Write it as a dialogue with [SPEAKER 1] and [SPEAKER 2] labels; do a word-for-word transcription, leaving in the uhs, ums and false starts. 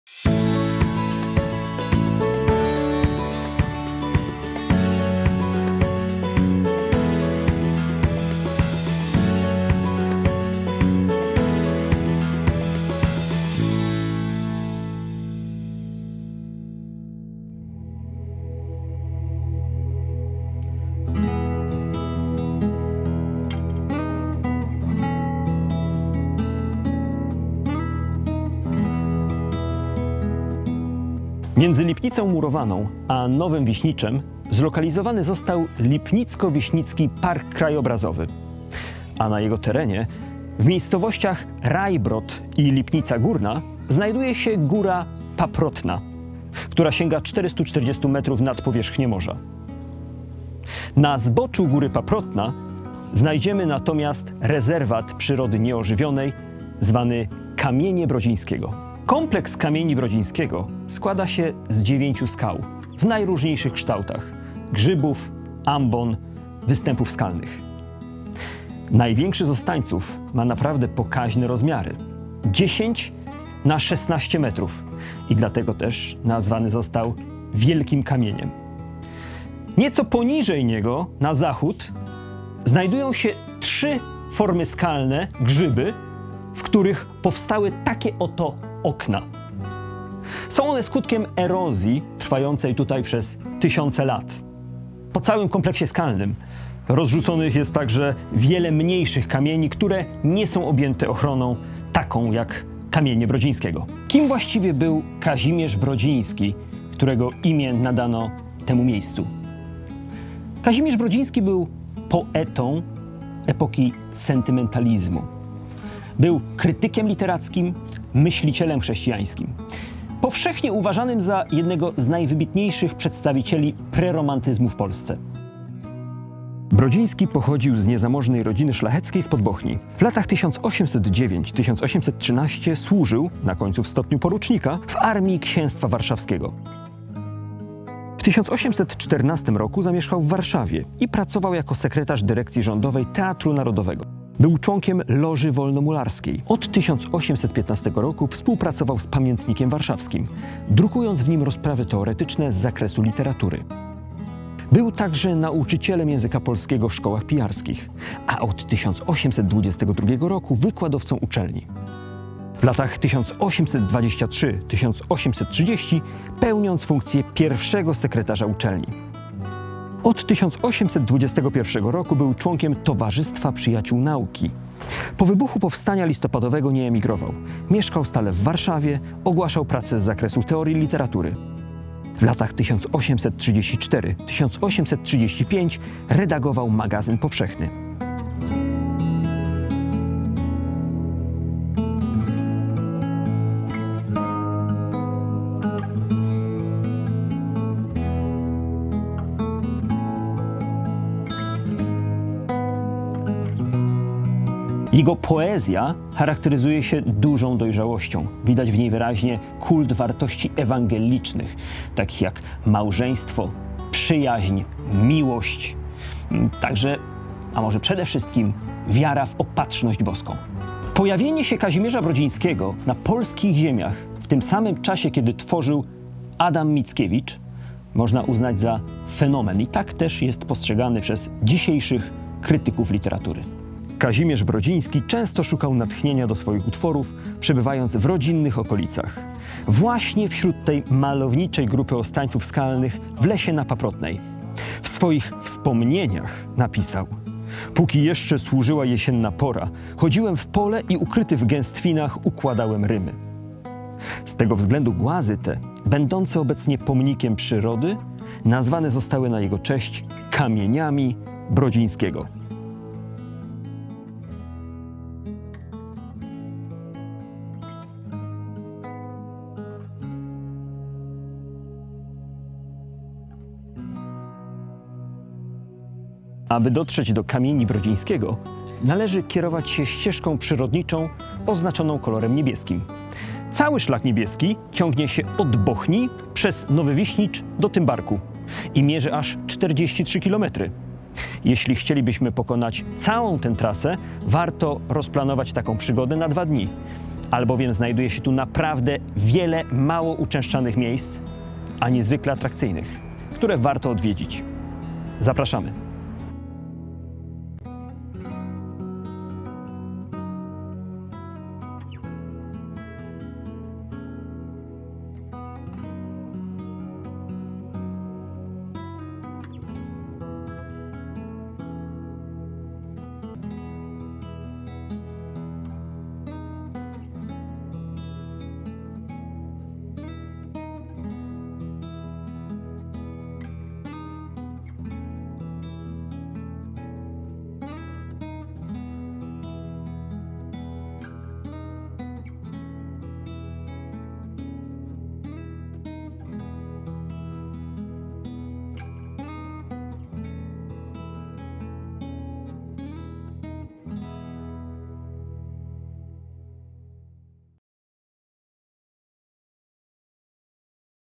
[SPEAKER 1] Między Lipnicą Murowaną a Nowym Wiśniczem zlokalizowany został Lipnicko-Wiśnicki Park Krajobrazowy, a na jego terenie, w miejscowościach Rajbrod i Lipnica Górna, znajduje się góra Paprotna, która sięga czterystu czterdziestu metrów nad powierzchnię morza. Na zboczu góry Paprotna znajdziemy natomiast rezerwat przyrody nieożywionej zwany Kamienie Brodzińskiego. Kompleks Kamieni Brodzińskiego składa się z dziewięciu skał w najróżniejszych kształtach: grzybów, ambon, występów skalnych. Największy z ostańców ma naprawdę pokaźne rozmiary – dziesięć na szesnaście metrów i dlatego też nazwany został Wielkim Kamieniem. Nieco poniżej niego, na zachód, znajdują się trzy formy skalne, grzyby, w których powstały takie oto okna. Są one skutkiem erozji trwającej tutaj przez tysiące lat. Po całym kompleksie skalnym rozrzuconych jest także wiele mniejszych kamieni, które nie są objęte ochroną taką jak Kamienie Brodzińskiego. Kim właściwie był Kazimierz Brodziński, którego imię nadano temu miejscu? Kazimierz Brodziński był poetą epoki sentymentalizmu. Był krytykiem literackim, myślicielem chrześcijańskim. Powszechnie uważanym za jednego z najwybitniejszych przedstawicieli preromantyzmu w Polsce. Brodziński pochodził z niezamożnej rodziny szlacheckiej spod Bochni. W latach tysiąc osiemset dziewiątego do tysiąc osiemset trzynastego służył, na końcu w stopniu porucznika, w Armii Księstwa Warszawskiego. W tysiąc osiemset czternastym roku zamieszkał w Warszawie i pracował jako sekretarz dyrekcji rządowej Teatru Narodowego. Był członkiem Loży Wolnomularskiej. Od tysiąc osiemset piętnastego roku współpracował z Pamiętnikiem Warszawskim, drukując w nim rozprawy teoretyczne z zakresu literatury. Był także nauczycielem języka polskiego w szkołach pijarskich, a od tysiąc osiemset dwudziestego drugiego roku wykładowcą uczelni. W latach tysiąc osiemset dwudziestego trzeciego do tysiąc osiemset trzydziestego pełniąc funkcję pierwszego sekretarza uczelni. Od tysiąc osiemset dwudziestego pierwszego roku był członkiem Towarzystwa Przyjaciół Nauki. Po wybuchu Powstania Listopadowego nie emigrował. Mieszkał stale w Warszawie, ogłaszał pracę z zakresu teorii literatury. W latach tysiąc osiemset trzydziestego czwartego do tysiąc osiemset trzydziestego piątego redagował Magazyn Powszechny. Jego poezja charakteryzuje się dużą dojrzałością. Widać w niej wyraźnie kult wartości ewangelicznych, takich jak małżeństwo, przyjaźń, miłość, także, a może przede wszystkim, wiara w opatrzność boską. Pojawienie się Kazimierza Brodzińskiego na polskich ziemiach w tym samym czasie, kiedy tworzył Adam Mickiewicz, można uznać za fenomen i tak też jest postrzegany przez dzisiejszych krytyków literatury. Kazimierz Brodziński często szukał natchnienia do swoich utworów, przebywając w rodzinnych okolicach. Właśnie wśród tej malowniczej grupy ostańców skalnych w lesie na Paprotnej. W swoich wspomnieniach napisał: póki jeszcze służyła jesienna pora, chodziłem w pole i ukryty w gęstwinach układałem rymy. Z tego względu głazy te, będące obecnie pomnikiem przyrody, nazwane zostały na jego cześć Kamieniami Brodzińskiego. Aby dotrzeć do Kamieni Brodzińskiego, należy kierować się ścieżką przyrodniczą oznaczoną kolorem niebieskim. Cały szlak niebieski ciągnie się od Bochni przez Nowy Wiśnicz do Tymbarku i mierzy aż czterdzieści trzy kilometry. Jeśli chcielibyśmy pokonać całą tę trasę, warto rozplanować taką przygodę na dwa dni. albowiem znajduje się tu naprawdę wiele mało uczęszczanych miejsc, a niezwykle atrakcyjnych, które warto odwiedzić. Zapraszamy.